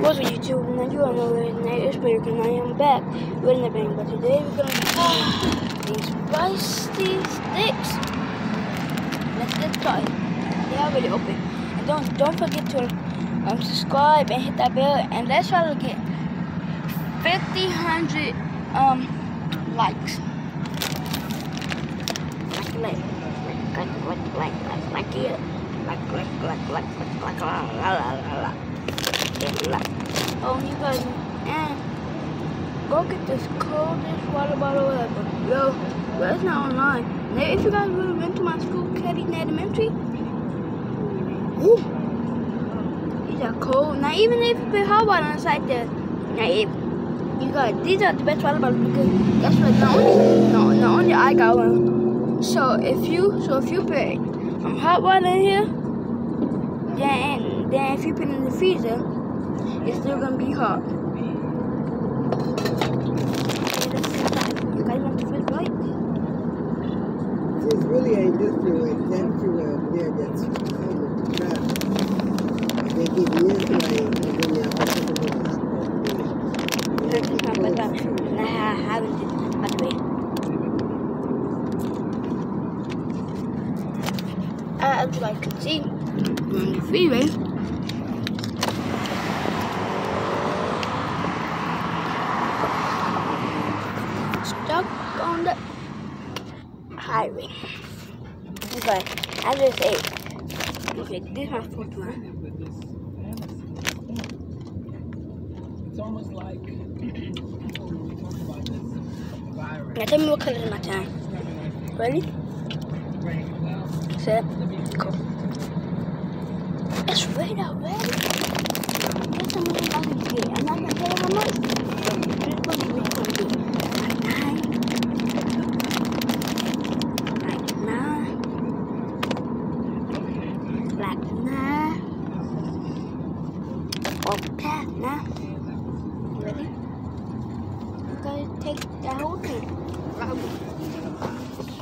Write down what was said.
What's up YouTube? Now you all know where his name is, but I am back with another thing. But today we're gonna be these spicy sticks. Let's get started. They are already open. And don't forget to subscribe and hit that bell, and let's try to get 100 likes. Oh, you guys, and go get this coldest water bottle ever. Yo, but it's not online. Now, if you guys really went to my school, Keddington Elementary, these are cold. Now, even if you put hot water inside there, now if you guys, these are the best water bottles because guess what? Not only I got one. So if you put hot water in here, then if you put it in the freezer, it's still gonna be hot. You guys want the first bite? This really ain't this fluid, that fluid there that's kind of trash. They give you this way, and then they're also going to hot water. I haven't did it, by the way. As you guys can see, we're in the freeway. Stuck on the highway. Okay, I just ate. Okay, this is my fourth one. It's almost like Now tell me what color is my time. Ready? Set. Go. It's red already. Guess how many I'm going to get. I'm not going to tell you how much. This one is really going to be like 9. Like 9. Okay, now. Ready? I'm going to take that whole thing.